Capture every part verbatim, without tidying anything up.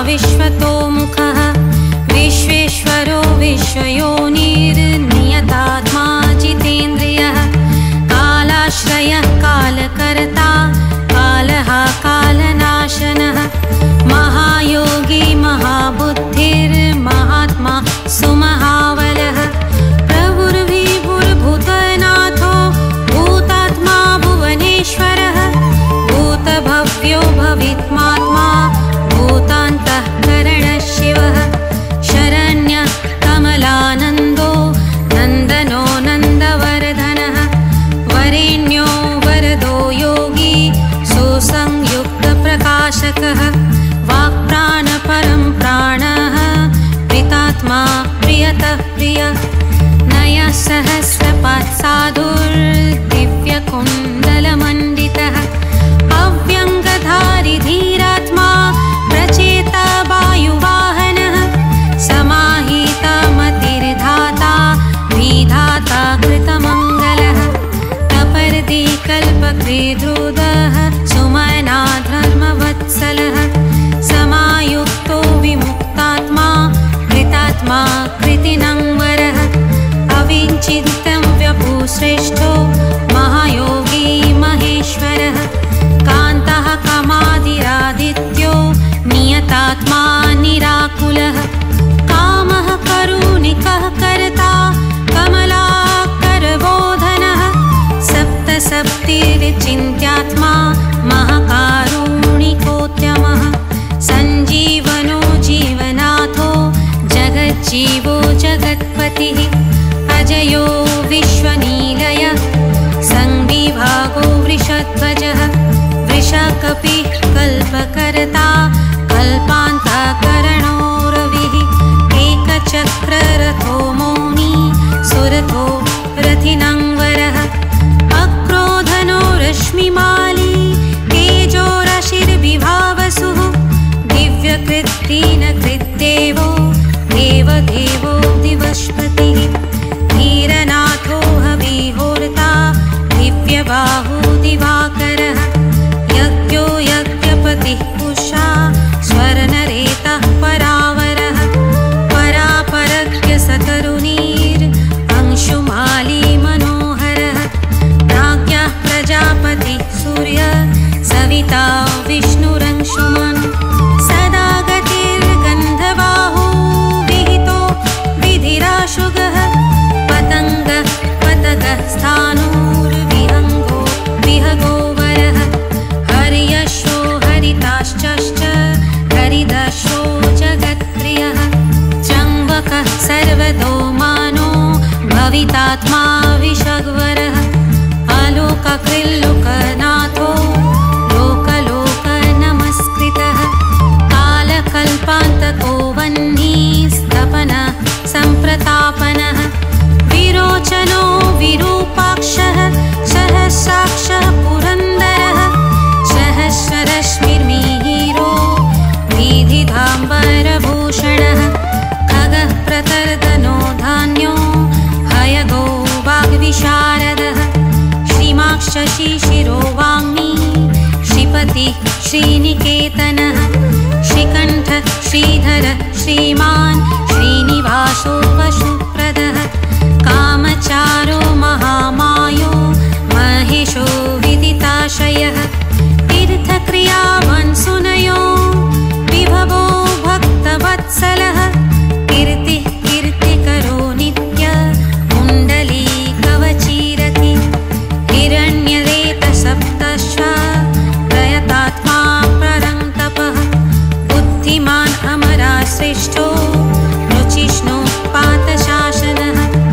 विश्वतोमुखः विश्वेश्वरो विश्वयोनिर्नियतात्मा जितेन्द्रियः कालाश्रयः कालकर्ता कालः कालनाशनः महायोगी महाबुद्धिर्महात्मा सुमहाबलः प्रभुर्विभुर्भूतनाथो भूतात्मा भुवनेश्वरः भूतभव्यो भवित्मात्मा भूतान्तःकरणः शिवः शरण्यः कमलानन्दो नन्दनो नन्दवर्धनः वरेण्यो वरदो योगी सुसंयुक्तप्रकाशकः वाक्प्राणपरं प्राणः प्रीतात्मा प्रियतः प्रियः नयः सहस्रपात्साधुर्दिव्यकुण्डलमण्डितः अव्यङ्गधारी धीरात्मा प्रचेता वायुवाहनः समाहितमतिर्धाता विधाता कृतमङ्गलः कपर्दी कल्पकृद्रुदः सुमना धर्मवत्सलः समायुक्तो विमुक्तात्मा कृतात्मा कृतिनङ्वरः अविचिन्तं व्यभूश्रेष्ठो महायोगी महेश्वरः कान्तः कमादिरादित्यो नियतात्मा निराकुलः कामः करुणिकः कर्ता कमलाकरबोधनः सप्तसप्तिर्चिन्त्यात्मा महाकारुणिकोद्यमः सञ्जीवनो जीवनाथो जगज्जीवो जगत्पतिः अजयो विश्वनीलयः संविभागो वृषध्वजः वृषकपिः कल्पकर्ता कल्पान्तःकरणो रविः एकचक्ररथो मौनी सुरथो रथिनङ्वरः अक्रोधनो रश्मिमाली तेजोराशिर्विभावसुः दिव्यकृत्तिनकृद्देवो देवदेवो दिवस्पतिः धीरनाथो हविहोर्ता दिव्यबाहु दिवाकरः यज्ञो यज्ञपतिः पुषा स्वर्णरेतः परावरः परापरज्ञ सतरुणीर्अंशुमाली मनोहरः राज्ञः प्रजापतिः सूर्य सविता विष्णुरंशुमान् सदा गतिर्गन्धबाहो विहितो विधिराशुगः पतङ्गः पतगः स्थाणुर्विहङ्गो विहगोवरः हर्यश्वो हरिताश्चश्च हरिदश्वो जगत्प्रियः चङ्वकः सर्वतोमानो भवितात्मा विषग्वरः आलोककृल्लुकनाथो लोकलोकनमस्कृतः कालकल्पान्तको वह्निस्तपनः सम्प्रतापनः विरोचनो विरूपाक्षः सहस्राक्षः पुरन्दरः सहस्ररश्मिर्मिहिरो विधिधाम्बरभूषणः खगः प्रतर्दनो धान्यो हयगो वाग्विशारदः श्रीमाक्षशिशिरो वाङ्मी श्रीपतिः श्रीनिकेतनः श्रीकण्ठः श्रीधरः श्रीमान् श्रीनिवासो वशुप्रदः कामचारो महामायो महेशो विदिताशयः तीर्थक्रियावान् सुनयो विभवो भक्तवत्सलः कीर्तिः कीर्तिकरो नित्य कुण्डलीकवचीरति हिरण्यरेतसप्तश्व प्रयतात्मा प्ररङ्तपः बुद्धिमान् अमरा श्रेष्ठो रुचिष्णु पातशासनः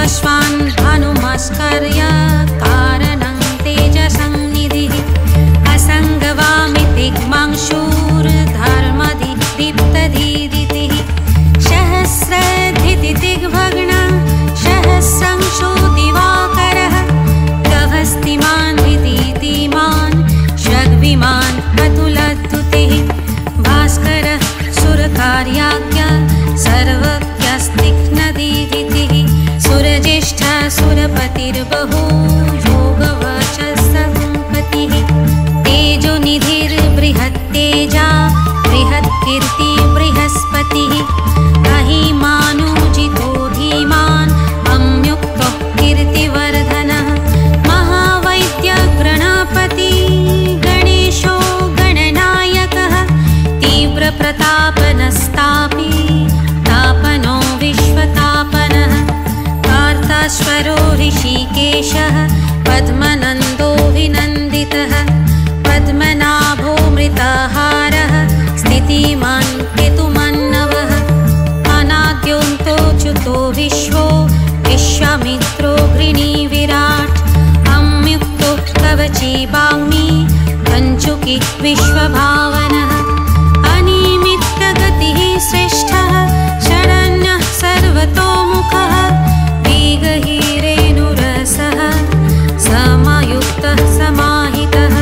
विश्वान् भानुमस्कर्य कारणं तेजसंनिधिः असङ्गवामि दिग्मांशूर्धर्मदीप्तधीदितिः सहस्रधितिदिग्भग्न सहस्रंशो दिवाकरः गभस्तिमान् विदितिमान् षड्विमान् अतुलद्युतिः भास्करः सुरकार्याज्ञ सर्वज्ञस्तिघ्नदीदितिः सुरज्येष्ठ सुरपतिर्बहु योगवचस्संपतिः तेजोनिधिर्बृहत्तेजा बृहत्कीर्ति बृहस्पतिः अहिमानुजितो धीमान् अम्युक्तो कीर्तिवर्धनः महावैद्यगणपति गणेशो गणनायकः तीव्रप्रतापनस्तापि तापनो विश्वतापनः कार्ताश्वरो ऋषिकेशः पद्मनन्दोऽभिनन्दितः पद्मनाभो मृताहारः स्थितिमान् केतुमन्नवः अनाद्योऽन्तोऽच्युतो विश्वो विश्वामित्रो गृणीविराट् अम्युक्तो कवची वाग्मी कञ्चुकी विश्वभावनः अनिमित्तगतिः श्रेष्ठः शरण्यः सर्वतोमुखः वेगहीरेणुरसः समायुक्तः समाहितः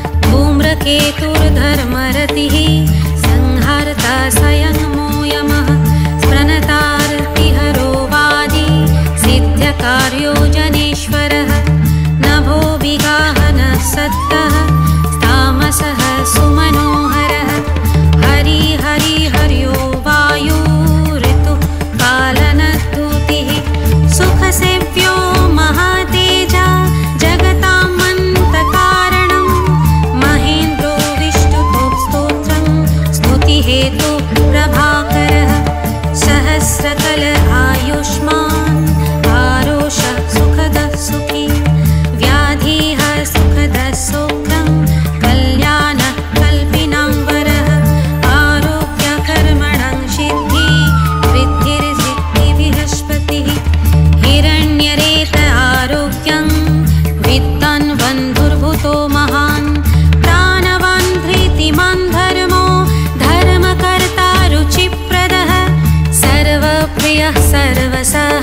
धूम्रकेतुर्धर्मरतिः संहर्ता स्वयंमो यमः स्मृणतार्तिहरो वादी सिद्ध्यकार्यो जनेश्वरः नभो विगाहनः सत्तः तामसः सुमनोहरः हरि हरि हर्यो वायु ऋतुः पालनद्युतिः सुखसेव्यो महातेजा जगतामन्तकारणं महेन्द्रो विष्णुतो स्तोत्रं स्तुतिहेतु प्रभाकरः सहस्रकल आयुष्मान् आरोषः सुखदः सुखी व्याधिः सुखदः सौख्यं कल्याणः कल्पिनां वरः आरोग्यकर्मणं सिद्धि वृद्धिर्सिद्धिविहस्पतिः हिरण्यरेत आरोग्यं विद्वान् बन्धुर्भूतो महान् प्राणवान् धृतिमान् धर्मो धर्मकर्ता रुचिप्रदः सर्वप्रियः सर्वसः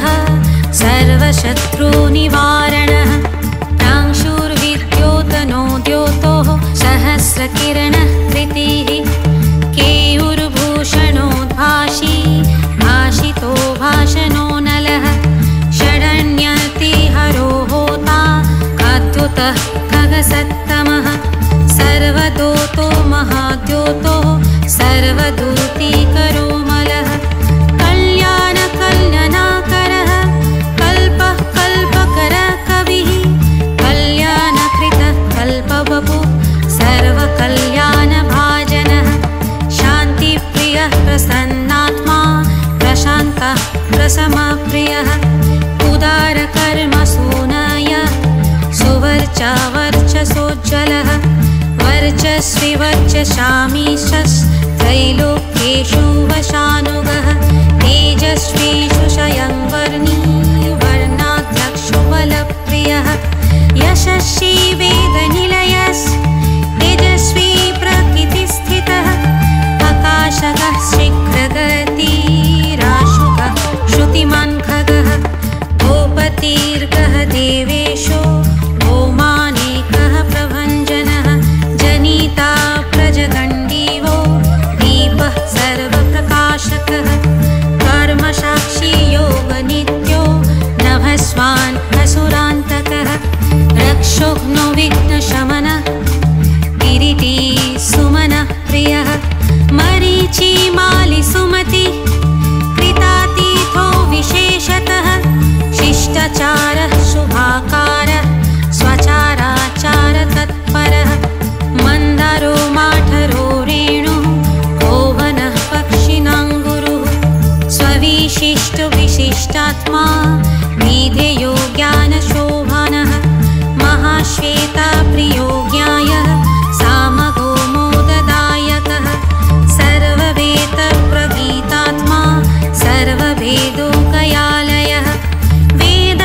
सर्वशत्रुनिवारणः प्रांशुर्विद्योतनो द्योतोः सहस्रकिरणः कृतिः केयूर्भूषणोद्भाषी भाषितो भाषणो नलः षडण्यतिहरो होता काद्योतः खगसत्तमः सर्वदोतो महाद्योतो सर्वदूतीकरो मलः कल्याणकल्यनाकरः कल्पः कल्पकरः कविः कल्याणकृतः कल्पवपु सर्वकल्याणभाजनः शान्तिप्रियः प्रसन्नात्मा प्रशान्तः प्रशमप्रियः उदारकर्मसूनयः सुवर्चा वर्चसोज्ज्वलः वर्चस्वी वर्चशामीशस्त्रैलोक्येषु वशानुगः तेजस्वीषु शयंवर्णी वर्णाध्यक्षो बलप्रियः यशस्वी वेदनिलयस् तेजस्वी प्रकृतिस्थितः आकाशगः शीघ्रगतिराशुकः श्रुतिमान् खगः गोपतिर्गः देवेशो गोमानेकः प्रभञ्जनः जनिता प्रजगण्डीवो दीपः सर्वप्रकाशकः कर्मसाक्षी योगनित्यो नभस्वान् असुरान्तकः रक्षोघ्नो विघ्नशमनः किरीटी सुमनः प्रियः मरीचिमाली सुमति कृतातीथो विशेषतः शिष्टाचारः शुभाकारः स्वचाराचारतत्परः मन्दारो माठरो रेणुः कोवनः पक्षिणां गुरुः स्वविशिष्टविशिष्टात्मा विधेयो ज्ञानशोभनः महाश्वेता प्रियो ज्ञायः सामगो मोददायकः सर्ववेदप्रगीतात्मा सर्ववेदोकयालयः वेद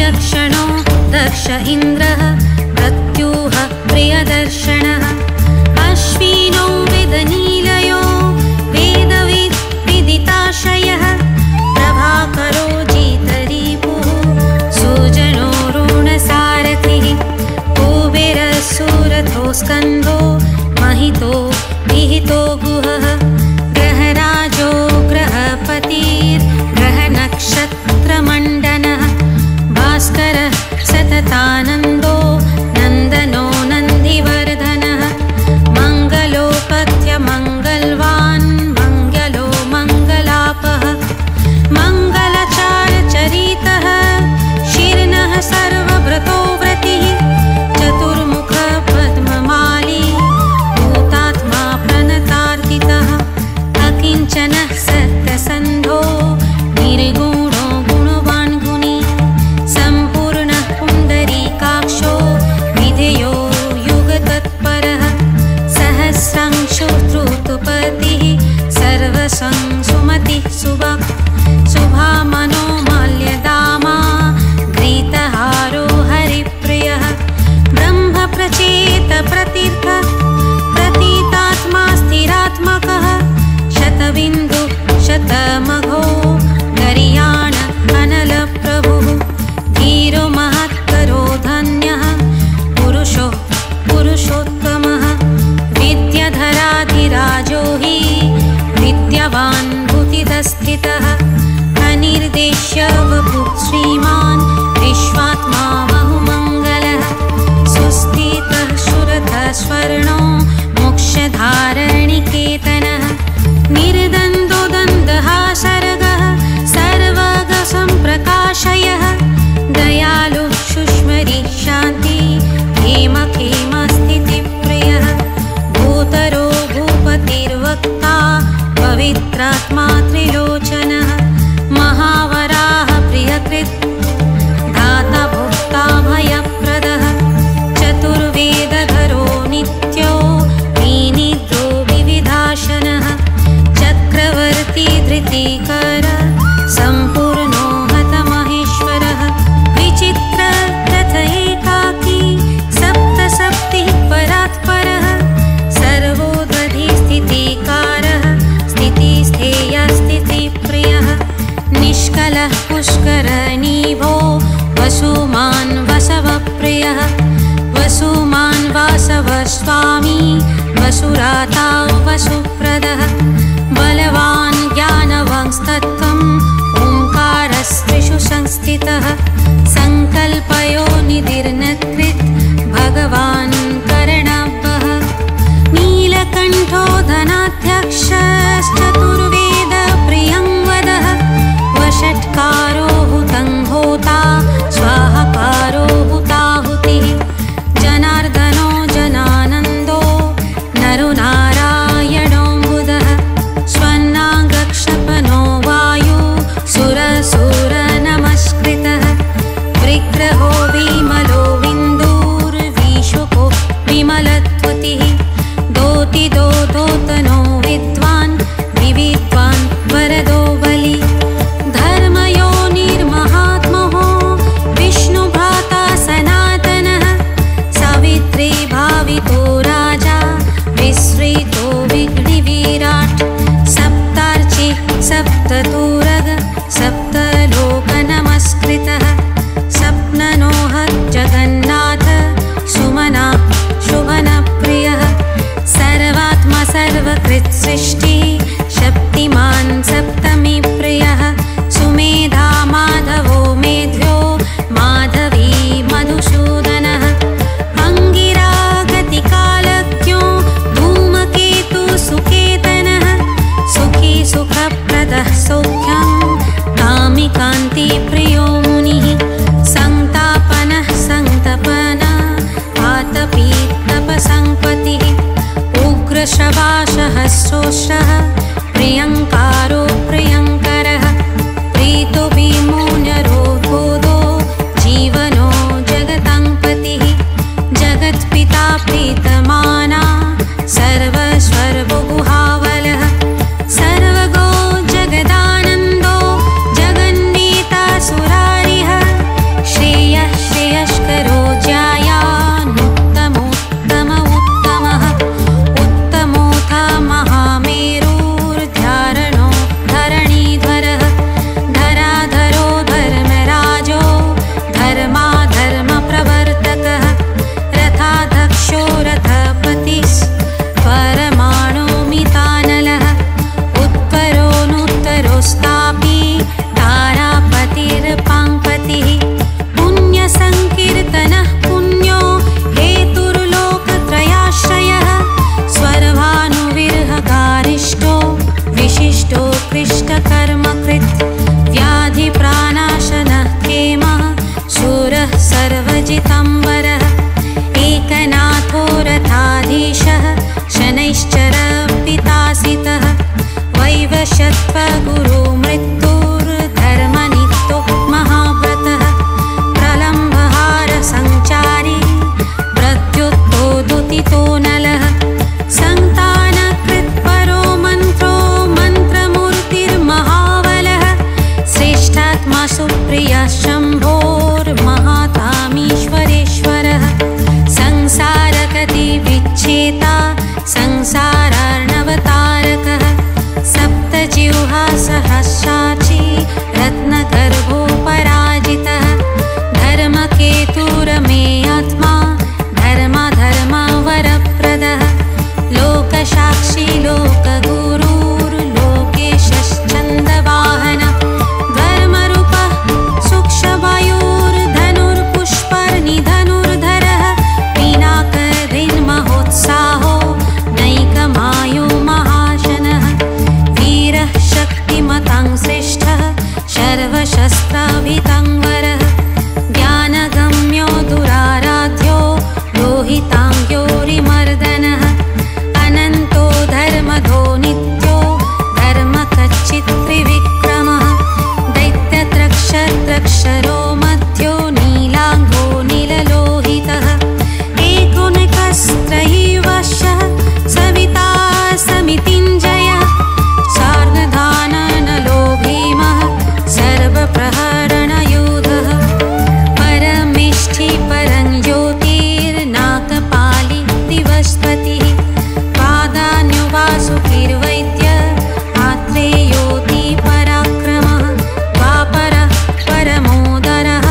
विचक्षणो दक्ष इन्द्रः प्रत्यूह प्रियदर्शनः अश्विनो वेदनीलयो वेदविद् विदिताशयः प्रभाकरो जितरिपुः सुजनो ऋणसारथिः कुबेरसुरथो स्कन्धो महितो विहितो गुहः ग्रहराजो ग्रहपतिर्ग्रहनक्षत्रमण्डनः भास्करः सततानन्दो नन्दनो नन्दिवर्धनः मङ्गलोपत्यमङ्गलवान् मङ्गलो मङ्गलापः मङ्गलचारचरितः शीर्णः सर्वव्रतो व्रतिः चतुर्मुख पद्ममाली भूतात्मा प्रणतार्तितः अकिञ्चनः सत्यसन्धो निर्गुणो गुणवान् गुणी सम्पूर्णः पुण्डरीकाक्षो विधेयो युगतत्परः सहस्रांशुतृतुपतिः सर्वसंसुमतिः सुभक् शुभामनो माल्यदामा घ्रीतहारो हरिप्रियः ब्रह्मप्रचेतप्रतीर्थ प्रतीतात्मा स्थिरात्मकः शतबिन्दु शतमघो गरीयाण अनलप्रभुः धीरो महत्करो धन्यः पुरुषो पुरुषोत्तमः विद्याधराधिराजो हि विद्यावान् भूतिदस्थितः अनिर्देश्य वपुः श्रीमान् विश्वात्मा बहुमङ्गलः सुस्थितः सुरथः स्वर्णो मोक्षधारणिकेतनः निर्दन्दो दन्दः सर्गः सर्वगसम्प्रकाशयः दयालु शुष्मरि शान्ति हेम खेमस्थितिप्रियः भूतरो भूपतिर्वक्ता पवित्रात्मा त्रिलोचनः महावराह प्रियकृत् दाता भोक्ता भयप्रदः चतुर्वेदधरो नित्यो विनिद्रो विविधाशनः चक्रवर्ती धृतिकर सम्पूर्णो हतमहेश्वरः विचित्र रथ एकाकी सप्तसप्तिः परात्परः सर्वोदधि स्थितिकारः स्थितिस्थेयस्थितिप्रियः निष्कलः पुष्करनिभो वसुमान् वसवप्रियः वसुमान् वासवस्वामी वसुराता वसुप्रदः बलवान् ज्ञानवांस्तत्त्वम् ओङ्कारस्त्रिषु संस्थितः सङ्कल्पयो निधिर्नकृत् भगवान् करणवः नीलकण्ठो धनाध्यक्षश्चतुर्वेद प्रियंवदः वषट्कारो हुतं होता स्वाहाकारो हुताहुतिः जनार्दनो जनानन्दो नरो नारायणो बुधः स्वन्नागक्षपनो वायु सुरसुरनमस्कृतः विग्रहो विमलो विन्दुर्विशुको विमलत्वतिः दोतिदो दोतनो विद्वान् अर्चितम्बरः एकनाथो रथाधीशः शनैश्चर पितासितः वैवशत्वगुरु मृत्युर्धर्मनित्यो महाव्रतः प्रलम्बहार संचारी प्रत्युत्तोदुतितो नलः संतानकृत्परो मन्त्रो मन्त्रमूर्तिर्महाबलः श्रेष्ठात्मा सुप्रियः शम्भोर्महातामीश्वरेश्वरः संसारगतिविच्छेता संसारार्णवतारकः सप्तजिह्वा सहस्राची रत्नगर्भो पराजितः धर्मकेतुरमे आत्मा धर्माधर्मवरप्रदः लोकसाक्षी लोकगुरुर्लोकेशश्चन्दवाहनः धर्मरूपः सूक्ष्मवायुर्धनुर्पुष्पर्निधनुर्धरः पिनाकरिन्महोत्साहो नैकमायो महाशनः वीरः शक्तिमतां श्रेष्ठः सर्वशस्त्राभिताङ्गरः ज्ञानगम्यो दुराराध्यो लोहिताङ्ग्योरिमर्दनः अनन्तो धर्मधो नित्यो धर्मकच्चित्त्रिविक्रमः दैत्यत्रक्षत्रक्षरो मध्यो नीलाङ्गो नीललोहितः एकोनिकस्त्रयीवशः सविता समितिञ्जयः सार्धधाननलो भीमः सर्वप्रहरणयोधः परमेष्ठि परं ज्योतिर्नागपाली दिवस्पतिः पादान्युवासुकिर्वैद्य आत्रेयोति पराक्रमः द्वापरः परमोदरः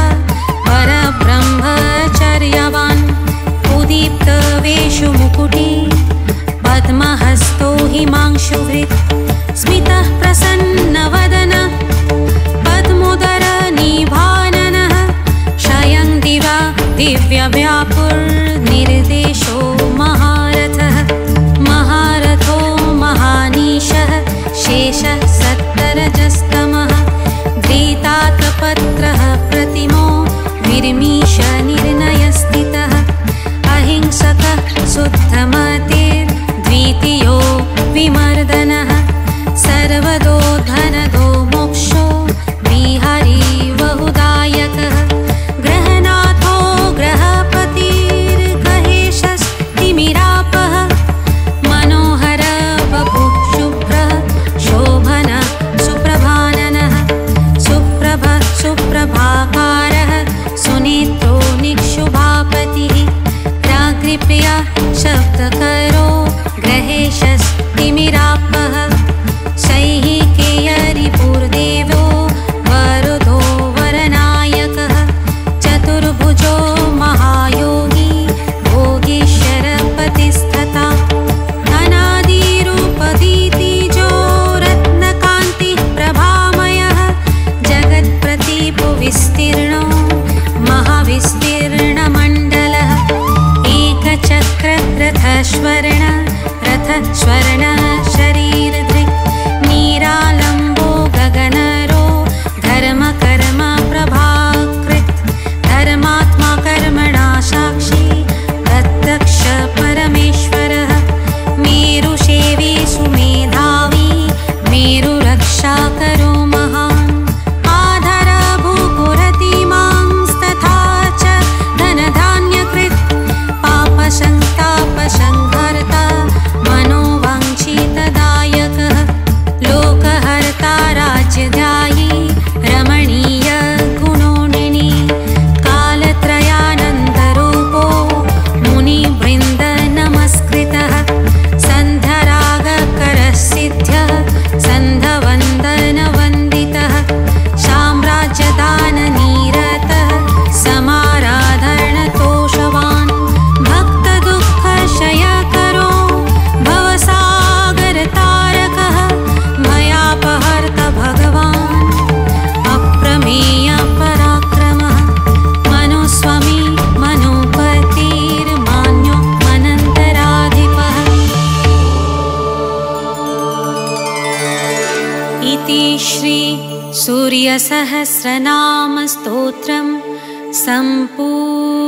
परब्रह्मचर्यवान् उदीप्तवेषुमुकुटी पद्महस्तो हिमांशुभृत् स्मितः प्रसन्नवदनः पद्मोदरनिभाननः शयं दिवा दिव्यव्यापुर्निर्देशो महारथः महारथो महानीशः शेषः सत्तरजस्तमः घ्रीतातपत्रः प्रतिमो विर्मीशनिर्णयस्थितः अहिंसकः शुद्धमतिर्द्वितीयो विमर्दनः सर्वदो धनदो मोक्षो बिहारी बहुदायकः ग्रहनाथो ग्रहपतिर्गहेशस्तिमिरापः मनोहर वपुः शुभ्रः शोभनः सुप्रभाननः सुप्रभः सुप्रभाकारः सुनेत्रो निक्षुभापतिः राग्रिप्रियः शब्दकरो ग्रहेशस्तिमिरापः शैहिकेयरिपुर्देवो वरुदो वरनायकः चतुर्भुजो महायोगी भोगीश्वरपतिस्तथा अनादिरूपदीतिजो रत्नकान्तिः प्रभामयः जगत्प्रदीपविस्तीर्णो महाविस्तीर्णमण्डलः एकचक्ररथस्वर्ण रथस्वर्ण शरीरधृक् नीरालम्बो गगनरो धर्मकर्म प्रभाकृत् धर्मात्मा कर्मणा साक्षी प्रत्यक्ष परमेश्वरः मेरुसेवी सुमेधावी मेरुरक्षाकरो महान् आधरभूपुरतिमांस्तथा च धनधान्यकृत् पापसन्तापसंहर्ता मनोवाञ्छितदायकः लोकहर्ता राज्यदायी रमणीय गुणोनिनी कालत्रयानन्दरूपो मुनिवृन्द नमस्कृतः सन्धरागकरसिद्ध्यः सन्धवन्दनवन्दितः साम्राज्यदाननिरतः समाराधनतोषवान् भक्तदुःखक्षयकरो भवसागरतारकः भयापहर्त भगवान् अप्रमेय पराक्रमः मनुस्वामी मनोपतिर्मान्यो अनन्तराधिपः इति श्री सूर्यसहस्रनाम स्तोत्रम् सम्पूर्णम्।